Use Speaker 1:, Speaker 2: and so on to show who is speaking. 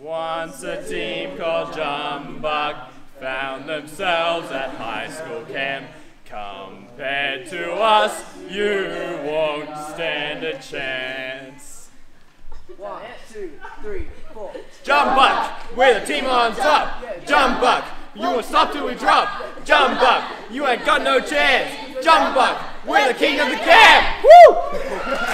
Speaker 1: Once a team called Jumbuck found themselves at high school camp. Compared to us, you won't stand a chance.
Speaker 2: 1, 2, 3, 4.
Speaker 1: Jumbuck, we're the team on top. Jumbuck, you won't stop till we drop. Jumbuck, you ain't got no chance. Jumbuck, we're the king of the camp. Woo!